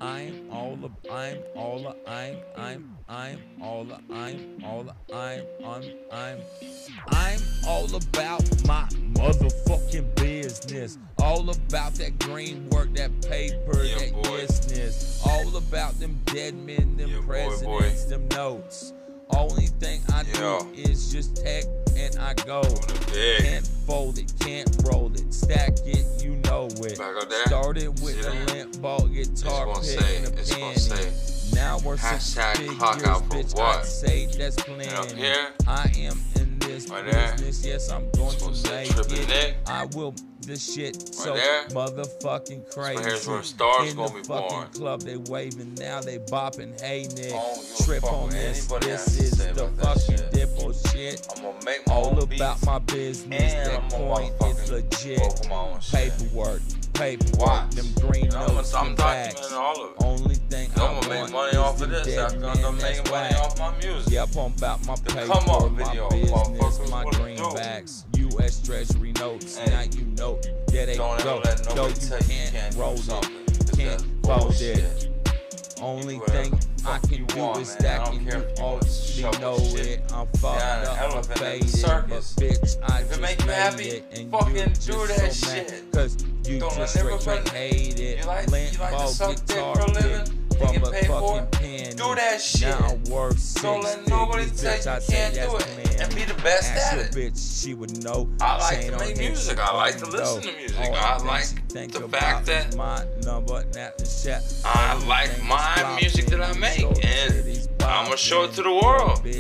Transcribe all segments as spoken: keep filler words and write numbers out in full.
I'm all of, I'm all of, I'm, I'm, I'm all of, I'm all of, I'm, I'm, I'm, I'm all about my motherfucking business. All about that green work, that paper, yeah, that boy. business. All about them dead men, them yeah, presidents, boy, boy. them notes. Only thing I Yo. do is just tech and I go. Big. Can't fold it, can't roll it, stack it, you know it. Started with See a that? limp ball guitar pick say, and a it's penny. Now we're six figures, bitch. What? I'd say that's plenty. I am in this right business, there. Yes, I'm going to make TrippinNick. it. I will. This shit right so there. motherfucking crazy. Here's where stars in gonna the be fucking born. club, they waving now, they bopping. Hey Nick, oh, trip on this. This is the fucking dippo shit. I'm gonna make my all own about my business. That point is legit. Paperwork, paperwork. Why? Them green I'm notes I'm and bags. all of it. Only thing I'm I gonna want make money off of this. After I'm gonna make money off my music. Yep, I'm about my paper, come on, my video, business, my greenbacks, U S Treasury notes. Hey. Now you know that they Don't go. Yo, you can't, can't roll it, can't fold it. Only thing I can do want, is stack and you already know it. I'm fucked up, I'm faded, but bitch, I if just it make you made happy, it. And fucking you do just that so shit. mad, cause you Don't just straight, straight hate it. You like, Lint you like ball to suck guitar dick for a living? from a fucking pen. Do that shit. Now I'm worth six Don't let nobody tell you you can't do it. And be the best at it. Bitch, she would know. I like to make music. I like to listen to music. I like the fact that my number, I like my music that I make, and I'm gonna show it to the world. And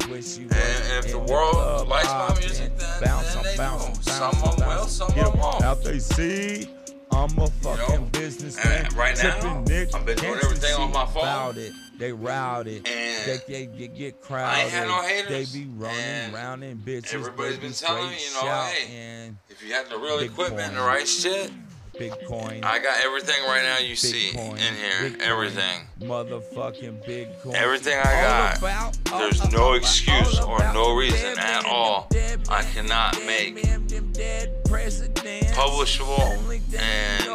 if the world likes my music, then, then they know. Some of them will, some of them won't. Out they see. I'm a fucking you know, businessman. Right now, TrippinNick, I've been doing everything on my phone. It. They route it. And they, they get crowded. I ain't had no haters. They be running around in bitches. Everybody's been telling me, you know, hey, and if you have the real equipment and the right shit, Bitcoin. I got everything right now you Bitcoin, see in here. Bitcoin, everything. Motherfucking Bitcoin. Everything I got. About, There's all, no excuse all, all or no reason at all I cannot make publishable and,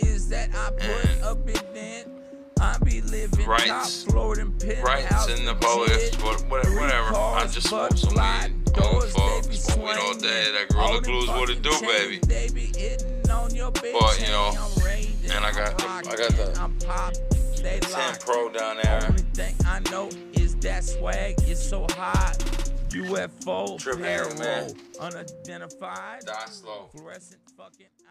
and rights, rights in the public, whatever. I just smoke some weed. Don't fuck, smoke weed all day. That Gorilla Glue's what it do, baby. But you know, and I got the, I got the ten Pro down there. Only thing I know is that swag is so hot. U F O, TrippinNick, man. unidentified, Die slow. fluorescent fucking.